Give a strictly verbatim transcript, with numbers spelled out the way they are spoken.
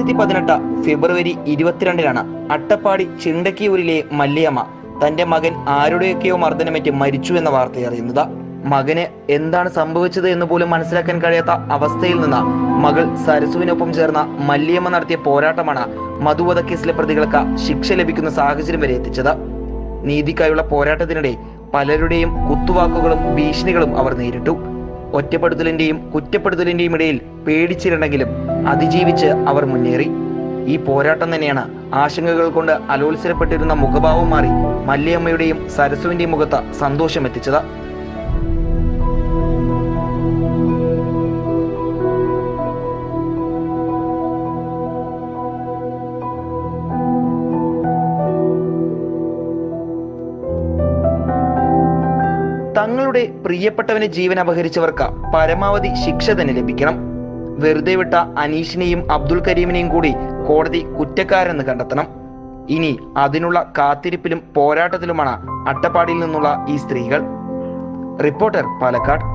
രണ്ടായിരത്തി പതിനെട്ട് ഫെബ്രുവരി ഇരുപത്തിരണ്ടിനാണ് അട്ടപ്പാടി ചിണ്ടക്കിയൂരിലെ മല്ലിയമ്മ തന്റെ മകൻ ആരുടെയൊക്കെയോ മർദ്ദനമേറ്റ് മരിച്ചു എന്ന വാർത്ത അറിയുന്നത്. മകന് എന്താണ് സംഭവിച്ചത് എന്ന് പോലും മനസ്സിലാക്കാൻ കഴിയാത്ത അവസ്ഥയിൽ നിന്ന് മകൾ സരസുവിനൊപ്പം ചേർന്ന മല്ലിയമ്മ നടത്തിയ പോരാട്ടമാണ് മധുവധക്കേസിലെ പ്രതികൾക്ക് ശിക്ഷ ലഭിക്കുന്ന സാഹചര്യം വരെ എത്തിച്ചത്. നീതിക്കായുള്ള പോരാട്ടത്തിനിടെ പലരുടെയും കുത്തുവാക്കുകളും ഭീഷണികളും അവർ നേരിട്ടു. ഒറ്റപ്പെടുത്തലിന്റെയും കുറ്റപ്പെടുത്തലിന്റെയും ഇടയിൽ പേടിച്ചിരുന്നെങ്കിലും അതിജീവിച്ച് അവർ മുന്നേറി. ഈ പോരാട്ടം തന്നെയാണ് ആശങ്കകൾ കൊണ്ട് അലോത്സരപ്പെട്ടിരുന്ന മുഖഭാവം മാറി മല്ലിയമ്മയുടെയും സരസുവിന്റെയും മുഖത്ത് സന്തോഷം എത്തിച്ചത്. തങ്ങളുടെ പ്രിയപ്പെട്ടവന് ജീവൻ അപഹരിച്ചവർക്ക് പരമാവധി ശിക്ഷ തന്നെ ലഭിക്കണം. വെറുതെ വിട്ട അനീഷിനെയും അബ്ദുൽ കരീമിനെയും കൂടി കോടതി കുറ്റക്കാരെന്ന് കണ്ടെത്തണം. ഇനി അതിനുള്ള കാത്തിരിപ്പിലും പോരാട്ടത്തിലുമാണ് അട്ടപ്പാടിയിൽ നിന്നുള്ള ഈ സ്ത്രീകൾ. റിപ്പോർട്ടർ, പാലക്കാട്.